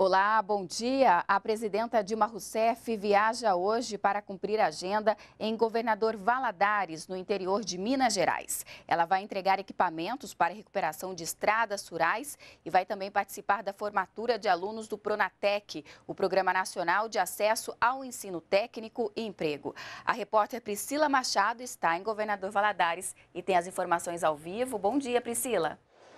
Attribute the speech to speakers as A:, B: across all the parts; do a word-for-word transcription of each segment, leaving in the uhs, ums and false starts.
A: Olá, bom dia. A presidenta Dilma Rousseff viaja hoje para cumprir a agenda em Governador Valadares, no interior de Minas Gerais. Ela vai entregar equipamentos para a recuperação de estradas rurais e vai também participar da formatura de alunos do Pronatec, o Programa Nacional de Acesso ao Ensino Técnico e Emprego. A repórter Priscila Machado está em Governador Valadares e tem as informações ao vivo. Bom dia, Priscila.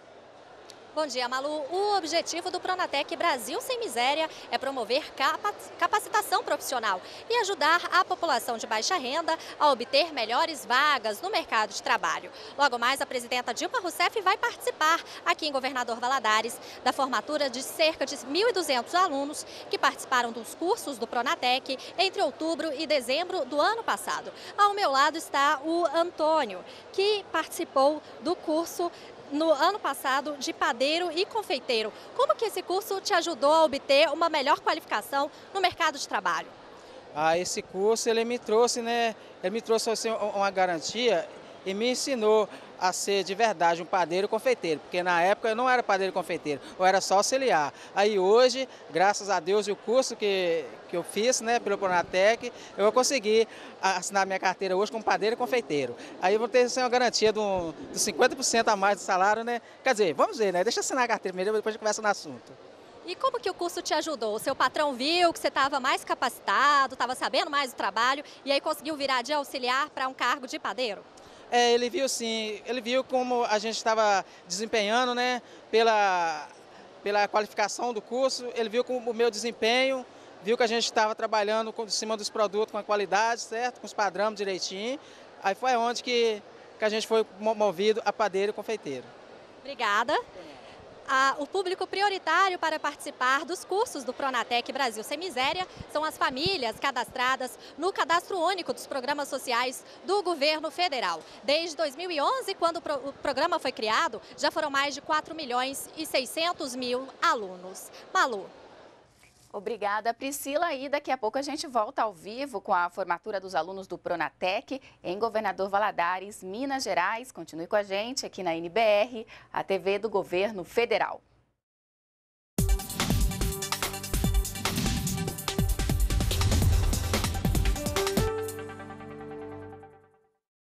B: Bom dia, Malu. O objetivo do Pronatec Brasil Sem Miséria é promover capacitação profissional e ajudar a população de baixa renda a obter melhores vagas no mercado de trabalho. Logo mais, a presidenta Dilma Rousseff vai participar aqui em Governador Valadares da formatura de cerca de mil e duzentos alunos que participaram dos cursos do Pronatec entre outubro e dezembro do ano passado. Ao meu lado está o Antônio, que participou do curso no ano passado de padeiro e confeiteiro. Como que esse curso te ajudou a obter uma melhor qualificação no mercado de trabalho?
C: Ah, esse curso ele me trouxe, né? Ele me trouxe assim, uma garantia e me ensinou a ser de verdade um padeiro e confeiteiro, porque na época eu não era padeiro e confeiteiro, eu era só auxiliar. Aí hoje, graças a Deus e o curso que, que eu fiz, né, pelo Pronatec, eu vou conseguir assinar minha carteira hoje como padeiro e confeiteiro. Aí eu vou ter assim, uma garantia de um, de cinquenta por cento a mais do salário, né? Quer dizer, vamos ver, né? Deixa eu assinar a carteira primeiro, depois a gente conversa no assunto.
B: E como que o curso te ajudou? O seu patrão viu que você estava mais capacitado, estava sabendo mais do trabalho e aí conseguiu virar de auxiliar para um cargo de padeiro?
C: É, ele viu sim, ele viu como a gente estava desempenhando, né, pela, pela qualificação do curso, ele viu com o meu desempenho, viu que a gente estava trabalhando em cima dos produtos com a qualidade, certo? Com os padrões direitinho. Aí foi onde que, que a gente foi movido a padeiro e confeiteiro.
B: Obrigada. Ah, o público prioritário para participar dos cursos do Pronatec Brasil Sem Miséria são as famílias cadastradas no Cadastro Único dos Programas Sociais do Governo Federal. Desde dois mil e onze, quando o programa foi criado, já foram mais de quatro milhões e seiscentos mil alunos. Malu.
A: Obrigada, Priscila. E daqui a pouco a gente volta ao vivo com a formatura dos alunos do Pronatec em Governador Valadares, Minas Gerais. Continue com a gente aqui na N B R, a T V do Governo Federal.